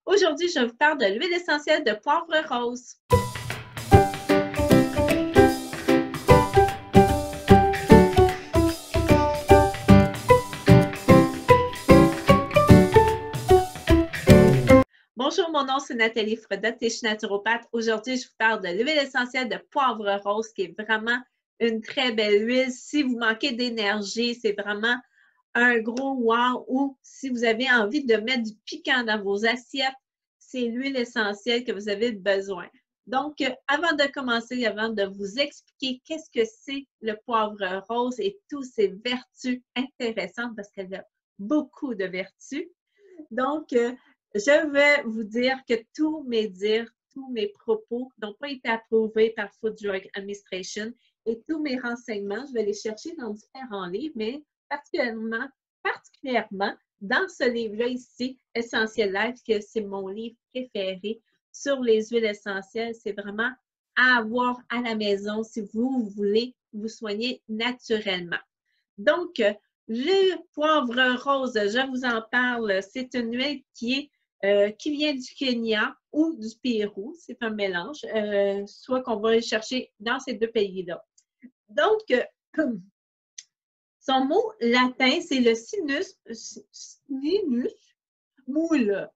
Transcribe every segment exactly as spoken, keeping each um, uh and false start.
Aujourd'hui, je vous parle de l'huile essentielle de poivre rose. Bonjour, mon nom c'est Nathalie Fredette et je suis naturopathe. Aujourd'hui, je vous parle de l'huile essentielle de poivre rose qui est vraiment une très belle huile. Si vous manquez d'énergie, c'est vraiment un gros wow, ou si vous avez envie de mettre du piquant dans vos assiettes, c'est l'huile essentielle que vous avez besoin. Donc, avant de commencer, avant de vous expliquer qu'est-ce que c'est le poivre rose et toutes ses vertus intéressantes, parce qu'elle a beaucoup de vertus. Donc, je vais vous dire que tous mes dires, tous mes propos n'ont pas été approuvés par Food Drug Administration et tous mes renseignements, je vais les chercher dans différents livres, mais particulièrement, particulièrement dans ce livre-là ici, Essentiel Life, que c'est mon livre préféré sur les huiles essentielles. C'est vraiment à avoir à la maison si vous voulez vous soigner naturellement. Donc, le poivre rose, je vous en parle, c'est une huile qui, est, euh, qui vient du Kenya ou du Pérou. C'est un mélange, euh, soit qu'on va chercher dans ces deux pays-là. Donc, son mot latin, c'est le sinus, sinus moule.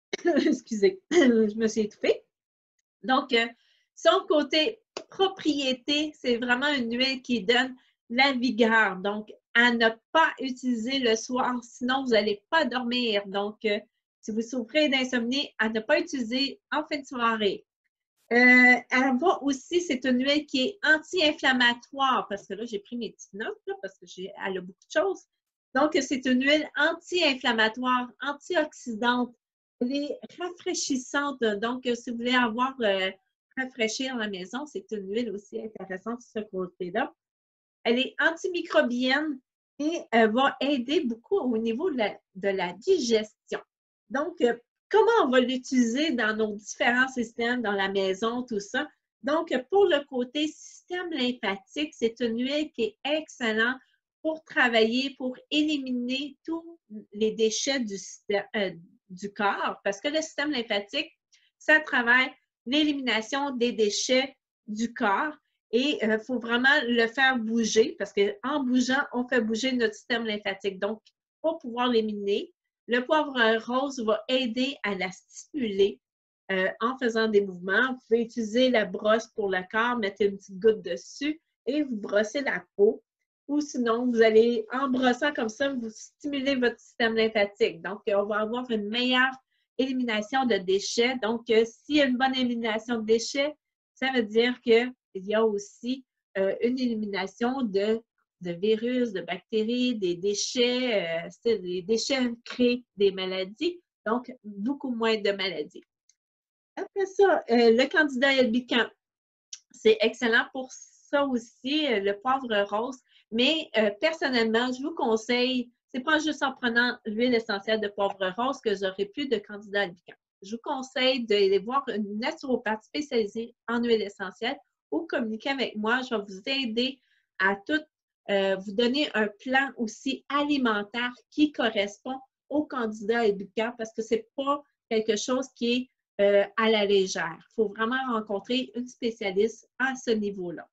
Excusez, je me suis étouffée. Donc, son côté propriété, c'est vraiment une huile qui donne la vigueur. Donc, à ne pas utiliser le soir, sinon vous n'allez pas dormir. Donc, euh, si vous souffrez d'insomnie, à ne pas utiliser en fin de soirée. Euh, elle va aussi, c'est une huile qui est anti-inflammatoire, parce que là, j'ai pris mes petites notes, là, parce qu'elle a beaucoup de choses. Donc, c'est une huile anti-inflammatoire, antioxydante. Elle est rafraîchissante. Donc, si vous voulez avoir euh, rafraîchir la maison, c'est une huile aussi intéressante sur ce côté-là. Elle est antimicrobienne et elle va aider beaucoup au niveau de la, de la digestion. Donc, euh, comment on va l'utiliser dans nos différents systèmes, dans la maison, tout ça? Donc, pour le côté système lymphatique, c'est une huile qui est excellente pour travailler, pour éliminer tous les déchets du, système, euh, du corps, parce que le système lymphatique, ça travaille l'élimination des déchets du corps. Et il euh, faut vraiment le faire bouger parce qu'en bougeant, on fait bouger notre système lymphatique. Donc, pour pouvoir l'éliminer, le poivre rose va aider à la stimuler euh, en faisant des mouvements. Vous pouvez utiliser la brosse pour le corps, mettre une petite goutte dessus et vous brossez la peau. Ou sinon, vous allez, en brossant comme ça, vous stimulez votre système lymphatique. Donc, on va avoir une meilleure élimination de déchets. Donc, euh, s'il y a une bonne élimination de déchets, ça veut dire qu'il y a aussi euh, une élimination de, de virus, de bactéries, des déchets. Euh, les déchets créent des maladies, donc beaucoup moins de maladies. Après ça, euh, le candidat albican, c'est excellent pour ça aussi, euh, le poivre rose. Mais euh, personnellement, je vous conseille, c'est pas juste en prenant l'huile essentielle de poivre rose que j'aurai plus de candidat albican. Je vous conseille d'aller voir une naturopathe spécialisée en huile essentielle ou communiquer avec moi. Je vais vous aider à tout euh, vous donner un plan aussi alimentaire qui correspond au candidat albican parce que c'est pas quelque chose qui est euh, à la légère. Il faut vraiment rencontrer une spécialiste à ce niveau-là.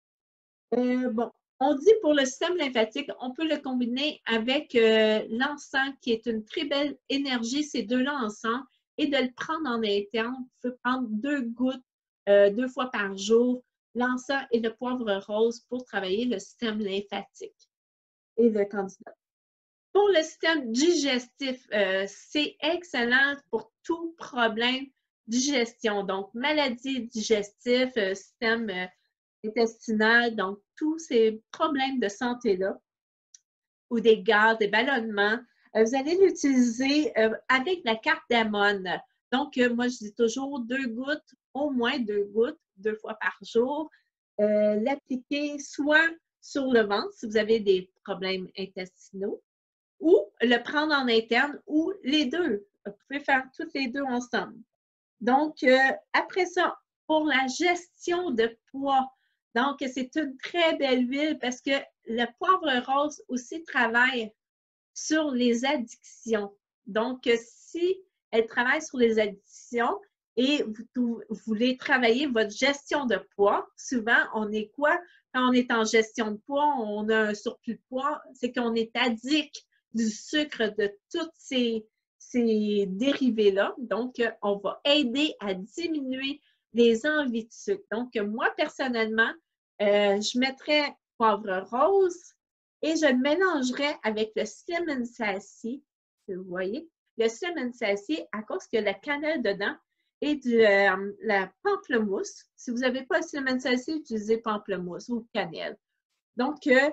Euh, bon, on dit pour le système lymphatique, on peut le combiner avec euh, l'encens qui est une très belle énergie, ces deux-là ensemble, et de le prendre en interne. Vous pouvez prendre deux gouttes euh, deux fois par jour, l'encens et le poivre rose pour travailler le système lymphatique et le candidat. Pour le système digestif, euh, c'est excellent pour tout problème de digestion. Donc, maladie digestive, euh, système euh, intestinal, donc tous ces problèmes de santé-là, ou des gaz, des ballonnements, euh, vous allez l'utiliser euh, avec la cardamone. Donc, euh, moi, je dis toujours deux gouttes, au moins deux gouttes, deux fois par jour. Euh, l'appliquer soit sur le ventre si vous avez des problèmes intestinaux, ou le prendre en interne, ou les deux. Vous pouvez faire toutes les deux ensemble. Donc, euh, après ça, pour la gestion de poids, donc c'est une très belle huile parce que le poivre rose aussi travaille sur les addictions. Donc, si elle travaille sur les additions et vous, vous voulez travailler votre gestion de poids. Souvent, on est quoi? Quand on est en gestion de poids, on a un surplus de poids, c'est qu'on est addict du sucre, de tous ces, ces dérivés-là. Donc, on va aider à diminuer les envies de sucre. Donc, moi, personnellement, euh, je mettrais poivre rose et je le mélangerais avec le cinnamon sassy, vous voyez, le cinnamon sassy à cause qu'il y a la cannelle dedans et de euh, la pamplemousse. Si vous n'avez pas le cinnamon sassy, utilisez pamplemousse ou cannelle. Donc, euh,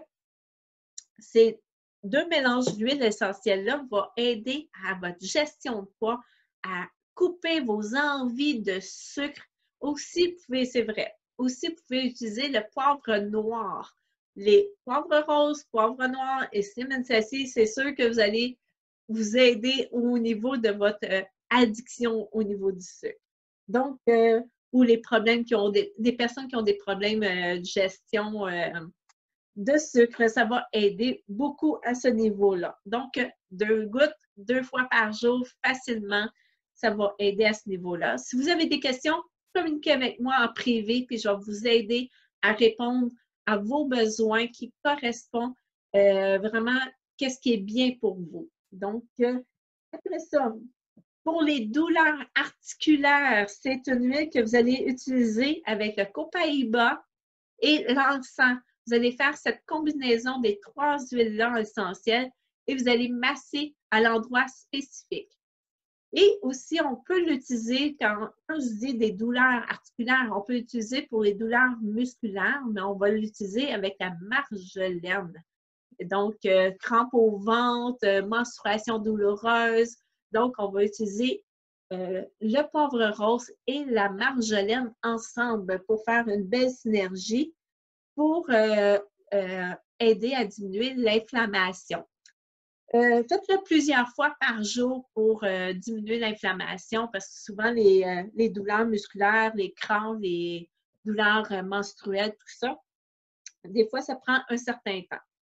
ces deux mélanges d'huile essentielle-là vont aider à votre gestion de poids, à couper vos envies de sucre. Aussi, vous pouvez, c'est vrai, aussi, vous pouvez utiliser le poivre noir. Les poivres roses, poivre noir et cinnamon sassy, c'est sûr que vous allez vous aider au niveau de votre euh, addiction au niveau du sucre. Donc, euh, ou les problèmes qui ont des, des personnes qui ont des problèmes euh, de gestion euh, de sucre, ça va aider beaucoup à ce niveau-là. Donc, deux gouttes, deux fois par jour, facilement, ça va aider à ce niveau-là. Si vous avez des questions, communiquez avec moi en privé, puis je vais vous aider à répondre à vos besoins qui correspondent euh, vraiment qu'est-ce qui est bien pour vous. Donc, euh, après ça, pour les douleurs articulaires, c'est une huile que vous allez utiliser avec le copaïba et l'encens. Vous allez faire cette combinaison des trois huiles-là essentielles et vous allez masser à l'endroit spécifique. Et aussi, on peut l'utiliser quand, quand je dis des douleurs articulaires, on peut l'utiliser pour les douleurs musculaires, mais on va l'utiliser avec la marjolaine. Donc, euh, crampes au ventre, euh, menstruation douloureuse. Donc, on va utiliser euh, le poivre rose et la marjolaine ensemble pour faire une belle synergie pour euh, euh, aider à diminuer l'inflammation. Euh, Faites-le plusieurs fois par jour pour euh, diminuer l'inflammation parce que souvent les, euh, les douleurs musculaires, les crampes, les douleurs euh, menstruelles, tout ça, des fois, ça prend un certain temps.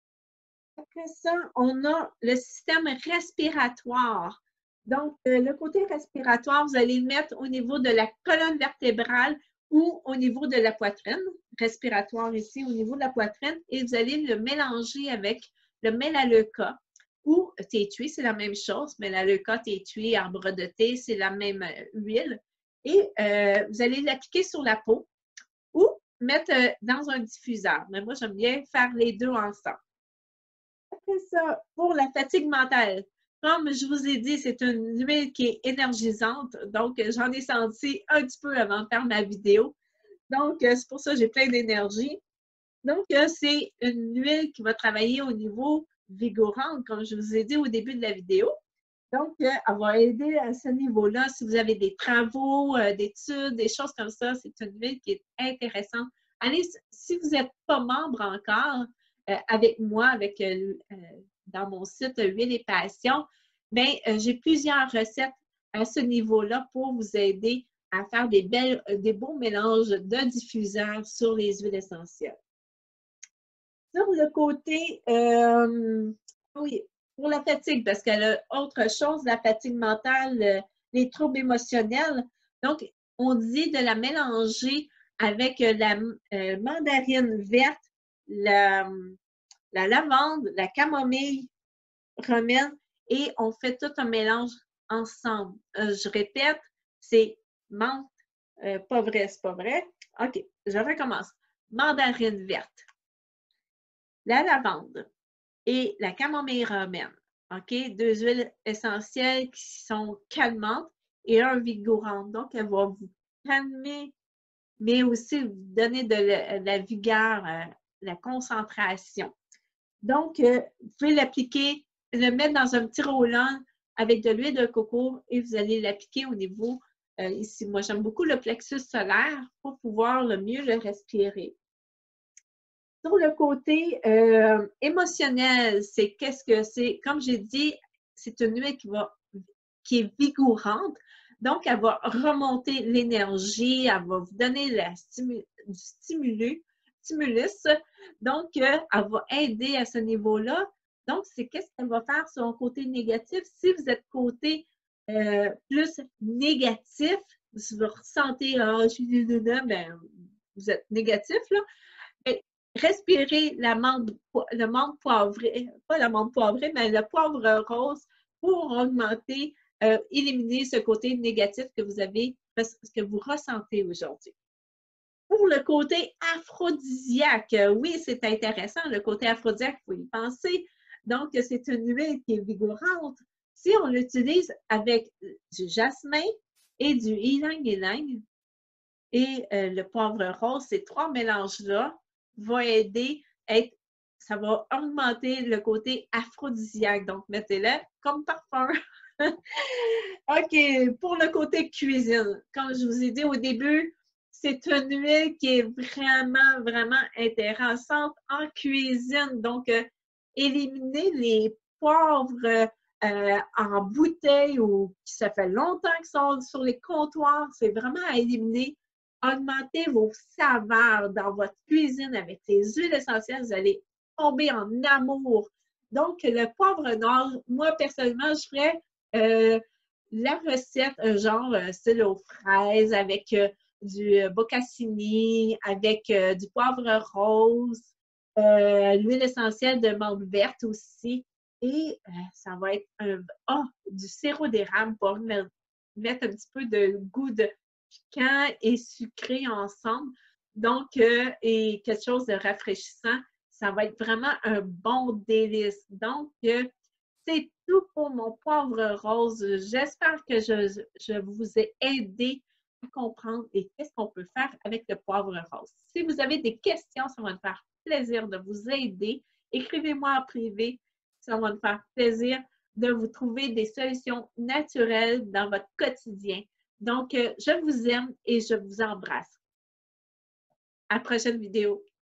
Après ça, on a le système respiratoire. Donc, euh, le côté respiratoire, vous allez le mettre au niveau de la colonne vertébrale ou au niveau de la poitrine, respiratoire ici, au niveau de la poitrine, et vous allez le mélanger avec le Melaleuca ou thé thuit, c'est la même chose. Melaleuca, thé thuit, arbre de thé, c'est la même huile. Et euh, vous allez l'appliquer sur la peau ou mettre euh, dans un diffuseur. Mais moi, j'aime bien faire les deux ensemble. Après ça, pour la fatigue mentale, comme je vous ai dit, c'est une huile qui est énergisante, donc j'en ai senti un petit peu avant de faire ma vidéo. Donc, c'est pour ça que j'ai plein d'énergie. Donc, c'est une huile qui va travailler au niveau vigorant, comme je vous ai dit au début de la vidéo. Donc, elle va aider à ce niveau-là. Si vous avez des travaux, d'études, des choses comme ça, c'est une huile qui est intéressante. Allez, si vous n'êtes pas membre encore, Euh, avec moi, avec euh, euh, dans mon site Huile et Passion, bien, euh, j'ai plusieurs recettes à ce niveau-là pour vous aider à faire des, belles, des beaux mélanges de diffuseurs sur les huiles essentielles. Sur le côté, euh, oui, pour la fatigue, parce qu'elle a autre chose, la fatigue mentale, euh, les troubles émotionnels. Donc, on dit de la mélanger avec la euh, mandarine verte, la, la lavande, la camomille romaine et on fait tout un mélange ensemble. Euh, je répète, c'est menthe, euh, pas vrai, c'est pas vrai. OK, je recommence. Mandarine verte, la lavande et la camomille romaine. OK, deux huiles essentielles qui sont calmantes et un vigorant. Donc, elle va vous calmer, mais aussi vous donner de la, de la vigueur, euh, la concentration. Donc, euh, vous pouvez l'appliquer, le mettre dans un petit roulant avec de l'huile de coco et vous allez l'appliquer au niveau, euh, ici, moi j'aime beaucoup le plexus solaire pour pouvoir le mieux le respirer. Sur le côté euh, émotionnel, c'est qu'est-ce que c'est? Comme j'ai dit, c'est une huile qui, va, qui est vigorante, donc elle va remonter l'énergie, elle va vous donner la stimu, du stimulus, stimulus. Donc, euh, elle va aider à ce niveau-là. Donc, c'est qu'est-ce qu'elle va faire sur un côté négatif? Si vous êtes côté euh, plus négatif, si vous ressentez, ah, je suis ben, vous êtes négatif, là, et respirez la menthe, le menthe poivrée, pas la menthe poivrée, mais le poivre rose pour augmenter, euh, éliminer ce côté négatif que vous avez, parce que vous ressentez aujourd'hui. Pour le côté aphrodisiaque, oui, c'est intéressant, le côté aphrodisiaque, il faut y penser. Donc, c'est une huile qui est vigorante. Si on l'utilise avec du jasmin et du ylang-ylang et euh, le poivre rose, ces trois mélanges-là vont aider, à être, ça va augmenter le côté aphrodisiaque. Donc, mettez-le comme parfum. OK, pour le côté cuisine, comme je vous ai dit au début, c'est une huile qui est vraiment, vraiment intéressante en cuisine. Donc, euh, éliminer les poivres euh, en bouteille ou qui ça fait longtemps qu'ils sont sur les comptoirs, c'est vraiment à éliminer. Augmentez vos saveurs dans votre cuisine avec les huiles essentielles, vous allez tomber en amour. Donc, le poivre noir, moi, personnellement, je ferais euh, la recette, un genre euh, style aux fraises avec euh, du euh, boccassini, avec euh, du poivre rose, euh, l'huile essentielle de menthe verte aussi. Et euh, ça va être un, oh, du sirop d'érable pour mettre, mettre un petit peu de goût de piquant et sucré ensemble. Donc, euh, et quelque chose de rafraîchissant. Ça va être vraiment un bon délice. Donc, euh, c'est tout pour mon poivre rose. J'espère que je, je vous ai aidé à comprendre et qu'est-ce qu'on peut faire avec le poivre rose. Si vous avez des questions, ça va me faire plaisir de vous aider. Écrivez-moi en privé. Ça va me faire plaisir de vous trouver des solutions naturelles dans votre quotidien. Donc, je vous aime et je vous embrasse. À la prochaine vidéo.